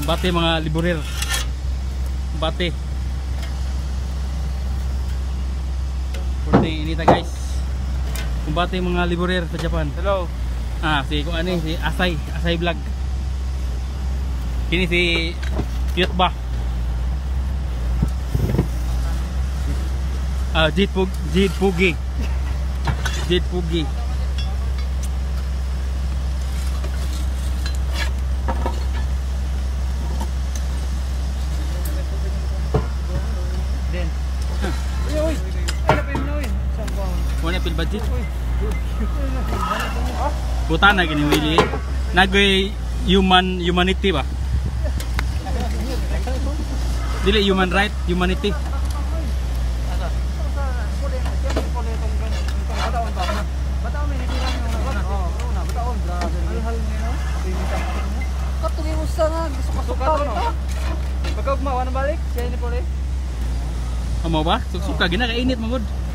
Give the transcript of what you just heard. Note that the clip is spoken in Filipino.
Bate mga liburer. Bate. Kurting inita guys. Kumbate mga liburer sa Japan. Hello. Si kung ano si Asay Vlog. Kini si Cute ba? Jit Pugi. Jit Pugi. Den. Uy. Ano pa yun? Wala pil budget. Buta na gini wili. Nagoy humanity ba? Dili human right, humanity. Katungin mo sa nga, gusto ko suka to. Pagka gumawa ng balik, siya ini puli. Amo ba? Suka gina kainit magod.